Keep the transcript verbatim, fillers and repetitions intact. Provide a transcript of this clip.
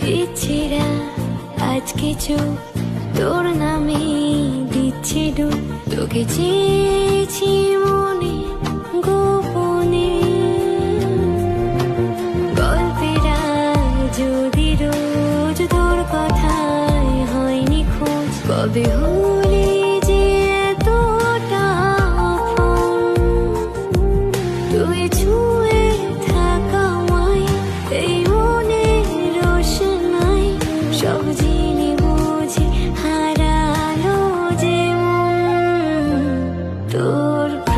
ইচ্ছেরা আজ কিছু তোর নামে দিচ্ছে ডুব, তোকে চেয়েছি মনে গোপনে। গল্পেরা যদি রোজ তোর কথায় হয়নি খোঁজ, কবে হলে যে এতটা আপন। তুই ছুঁয়ে থাকা মাই এই মনের রোশনাই, সব জিনি বুঝি হারালো যে মন তোর।